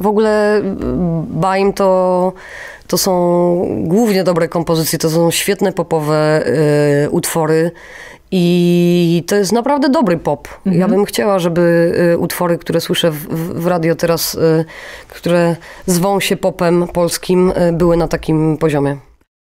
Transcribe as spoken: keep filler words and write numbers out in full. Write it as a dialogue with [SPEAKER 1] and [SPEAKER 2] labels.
[SPEAKER 1] w ogóle Baim to, to są głównie dobre kompozycje, to są świetne popowe y, utwory. I to jest naprawdę dobry pop. Mhm. Ja bym chciała, żeby y, utwory, które słyszę w, w, w radio teraz, y, które zwą się popem polskim, y, były na takim poziomie.